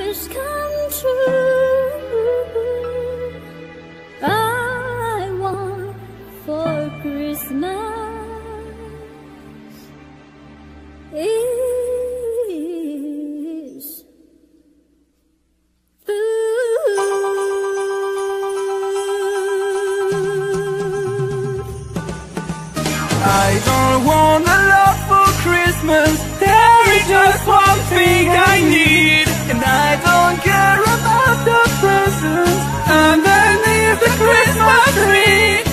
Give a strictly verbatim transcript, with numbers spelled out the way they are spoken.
wishes come true. I want for Christmas is I don't want a lot for Christmas. There is just one thing I need, and I don't care about the presents underneath the Christmas tree.